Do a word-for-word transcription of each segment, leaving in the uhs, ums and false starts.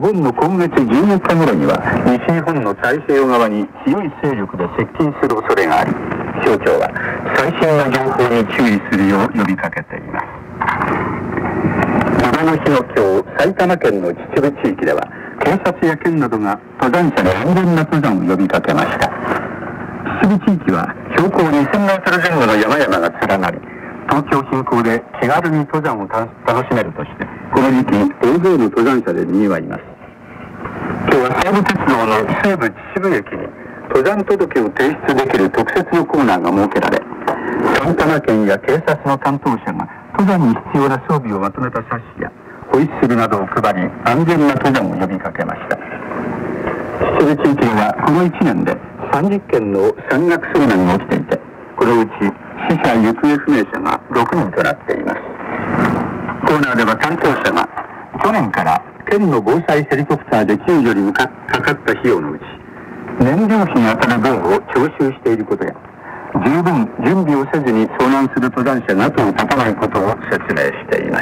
盆の今月じゅうよっか頃には西日本の太平洋側に強い勢力で接近する恐れがあり、気象庁は最新の情報に注意するよう呼びかけています。山の日の今日、埼玉県の秩父地域では警察や県などが登山者に安全な登山を呼びかけました。秩父地域は標高にせんメートル前後の山々が連なり、東京近郊で気軽に登山を楽しめるとして、この時期大勢の登山者で賑わいます。今日は西武鉄道の西武秩父駅に登山届を提出できる特設のコーナーが設けられ、埼玉県や警察の担当者が登山に必要な装備をまとめた冊子やホイッスルなどを配り、安全な登山を呼びかけました。秩父地域にはこのいちねんでさんじゅっけんの山岳遭難が起きていて、このうち死者・行方不明者がろくにんとなっています。コーナーでは担当者が去年から県の防災ヘリコプターで救助に向かかかった費用のうち燃料費に当たる分を徴収していることや、十分準備をせずに遭難する登山者が後を絶たないことを説明していました。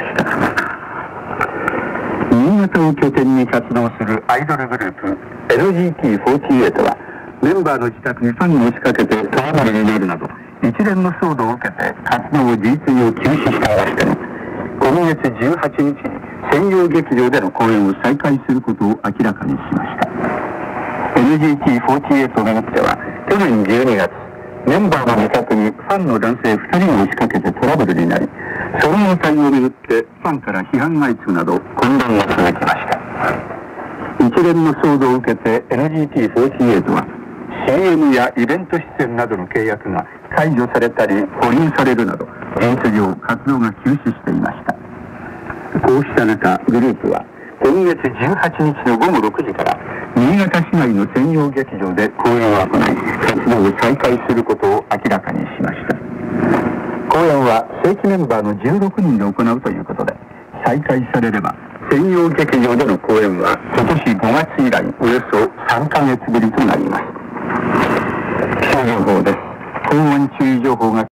新潟を拠点に活動するアイドルグループ エヌジーティーフォーティーエイト はメンバーの自宅にファンを仕掛けてトラブルになるなど一連の騒動を受けて活動を事実上休止していましたが、今月じゅうはちにちに専用劇場での公演を再開することを明らかにしました。 エヌジーティーフォーティーエイト をめぐっては去年じゅうにがつ、メンバーの自宅にファンの男性ふたりが押しかけてトラブルになり、その対応をめぐってファンから批判が相次ぐなど混乱が続きました。一連の騒動を受けて エヌジーティーフォーティーエイト は シーエム やイベント出演などの契約が解除されたり保留されるなど事実上活動が休止していました。こうした中、グループは今月じゅうはちにちのごごろくじから新潟市内の専用劇場で公演を行い、活動を再開することを明らかにしました。公演は正規メンバーのじゅうろくにんで行うということで、再開されれば専用劇場での公演は今年ごがつ以来およそさんかげつぶりとなります。気象情報です。高温注意情報が